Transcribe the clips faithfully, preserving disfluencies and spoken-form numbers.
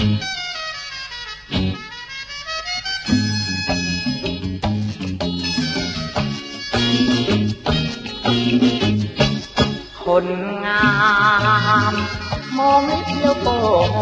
คนงามมองนิดเดียวโต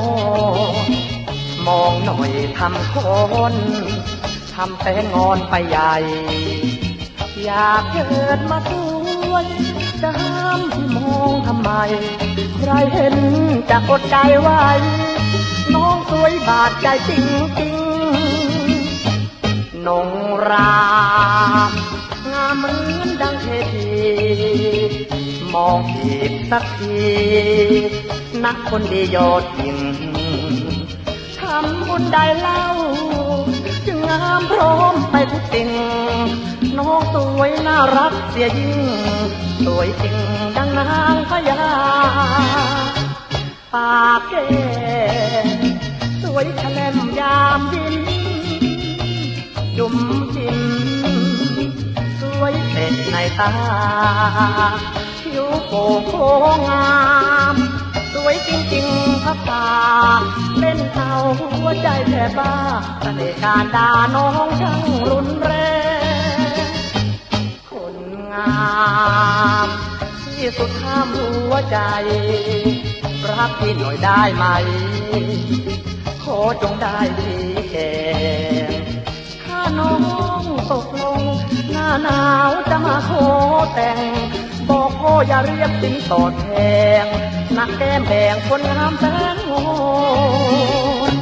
มองหน่อยทำคนทำแต่งอนไปใหญ่อยากเกิดมาสวยจะห้ามมองทำไมใครเห็นจะอดใจไว้น้องสวยบาดใจจริงจริงนงรามงามเหมือนดังเทพีมองผิดสักทีนักคนดียอดยิ่งทำบุญใดเล่าจึงงามพร้อมไปทุกสิ่งน้องสวยน่ารักเสียยิ่งสวยจริงดังนางพญาปากแก้สวยแฉลมยามยิ้มจุ่มจิ้มสวยเด็ดในตาผิวโป่งโค้งงามสวยจริงๆพับตาเล่นเอาหัวใจแทบบ้าตะเลการด่าน้องช่างรุนแรงคนงามที่สุดห้ามหัวใจรักพี่หน่อยได้ไหมขอจงได้ทีแก่ข้าน้องตกลงหน้าหนาวจะมาขอแต่งบอกพ่ออย่าเรียกสินสอดแพงนักแก้มแดงคนงามแสนงด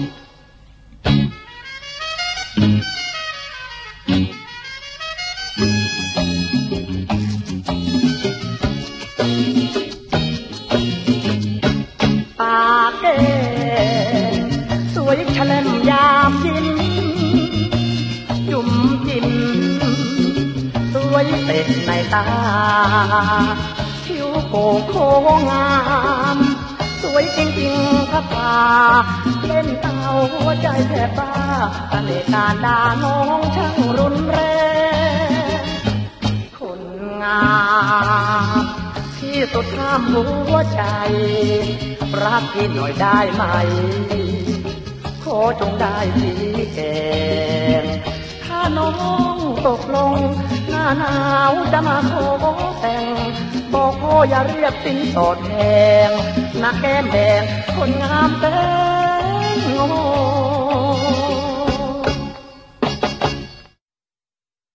ปากแก้มสวยแฉลมยามยิ้มจุ่มจิ้มสวยเต็ดในตาผิวโป่งโค้งงามสวยจริงๆพับตาเล่นเอาหัวใจแทบบ้าตะเลการด่าน้องช่างรุนแรงคนงามที่สุดห้ามหัวใจรักพี่หน่อยได้ไหมขอจงได้ทีแก่ถ้าน้องตกลงหน้าหนาวจะมาขอแต่งบอกพ่ออย่าเรียกสินสอดแพงนักแก้มแดงคนงามแสนงด